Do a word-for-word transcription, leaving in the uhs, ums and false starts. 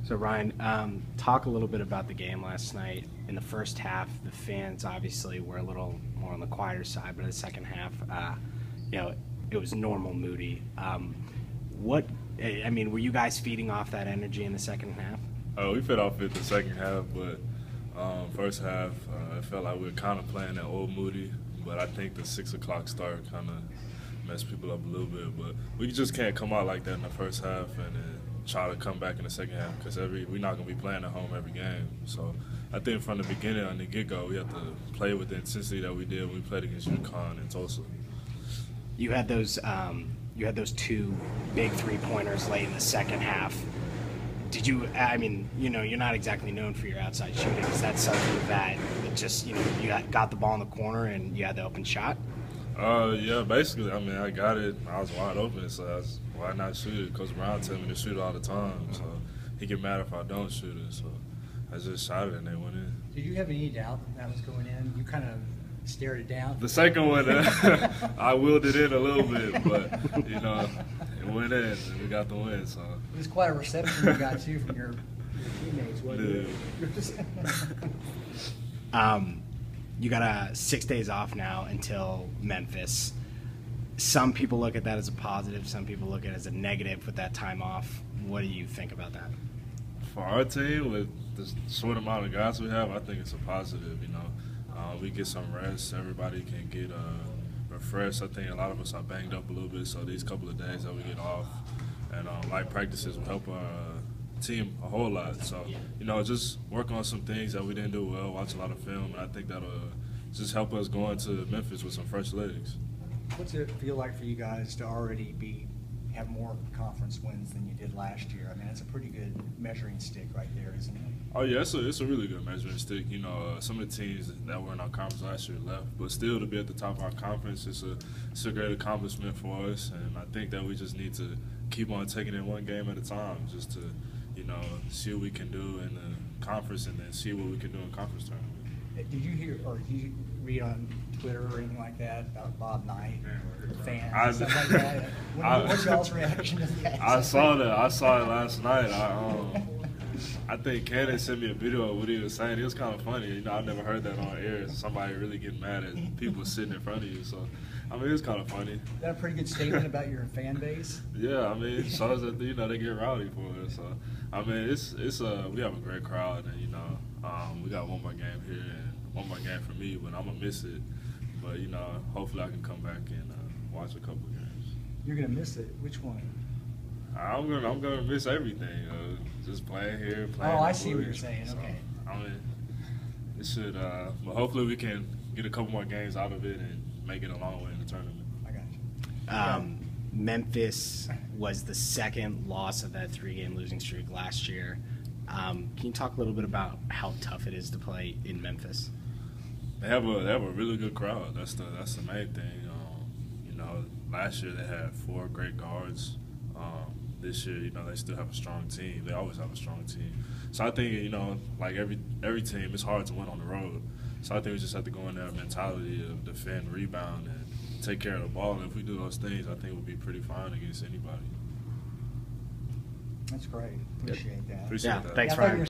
So Ryan, um, talk a little bit about the game last night. In the first half, the fans obviously were a little more on the quieter side, but in the second half, uh, you know, it was normal Moody. Um, what, I mean, were you guys feeding off that energy in the second half? Uh, we fed off it the second half, but um, first half, uh, it felt like we were kind of playing that old Moody, but I think the six o'clock start kind of messed people up a little bit. But we just can't come out like that in the first half and then try to come back in the second half because every we're not going to be playing at home every game. So I think from the beginning, on the get-go, we have to play with the intensity that we did when we played against UConn and Tulsa. You had those, um, you had those two big three-pointers late in the second half. Did you, I mean, you know, you're not exactly known for your outside shooting. Is that something that just, you know, you got, got the ball in the corner and you had the open shot? Uh, yeah, basically. I mean, I got it. I was wide open, so I was, why not shoot it? Coach Brown tells me to shoot it all the time, so he get mad if I don't shoot it. So I just shot it and they went in. Did you have any doubt that was going in? You kind of stared it down. The second one, uh, I willed it in a little bit, but you know, it went in and we got the win. So it was quite a reception you got too from your, your teammates, wasn't yeah. it? um, you got uh, six days off now until Memphis. Some people look at that as a positive. Some people look at it as a negative with that time off. What do you think about that? For our team, with the short amount of guys we have, I think it's a positive. You know, uh, we get some rest. Everybody can get uh, refreshed. I think a lot of us are banged up a little bit, so these couple of days that we get off and uh, light practices will help our uh, team a whole lot. So, you know, just work on some things that we didn't do well, watch a lot of film, and I think that'll just help us go into Memphis with some fresh legs. What's it feel like for you guys to already be have more conference wins than you did last year? I mean, it's a pretty good measuring stick right there, isn't it? Oh yeah, it's a it's a really good measuring stick. You know, uh, some of the teams that were in our conference last year left, but still to be at the top of our conference, it's a it's a great accomplishment for us. And I think that we just need to keep on taking it one game at a time, just to you know see what we can do in the conference, and then see what we can do in conference tournament. Did you hear or did you read on Twitter or anything like that about Bob Knight, fans, I, and stuff like that? What, I, what's y'all's reaction to that? I saw that. I saw it last night. I um, I think Cannon sent me a video of what he was saying. It was kind of funny. You know, I never heard that on air. Somebody really getting mad at people sitting in front of you. So, I mean, it was kind of funny. Is that a pretty good statement about your fan base? Yeah, I mean, it shows that you know they get rowdy for us. So, I mean, it's it's uh we have a great crowd, and you know, um, we got one more game here and one more game for me, but I'm gonna miss it. But you know, hopefully I can come back and uh, watch a couple games. You're gonna miss it. Which one? I'm gonna I'm gonna miss everything. Uh, just playing here, playing. Oh, I the see what you're Blues. saying. So, Okay. I mean, it should. Uh, but hopefully we can get a couple more games out of it and make it a long way in the tournament. I got you. Um, Memphis was the second loss of that three-game losing streak last year. Um, can you talk a little bit about how tough it is to play in Memphis? They have a they have a really good crowd. That's the that's the main thing. Um, you know, last year they had four great guards. Um, this year, you know, they still have a strong team. They always have a strong team. So I think you know, like every every team, it's hard to win on the road. So I think we just have to go in there with mentality of defend, rebound, and take care of the ball. And if we do those things, I think we'll be pretty fine against anybody. That's great. Appreciate that. Appreciate Yeah, that. thanks, I thought you Ryan. were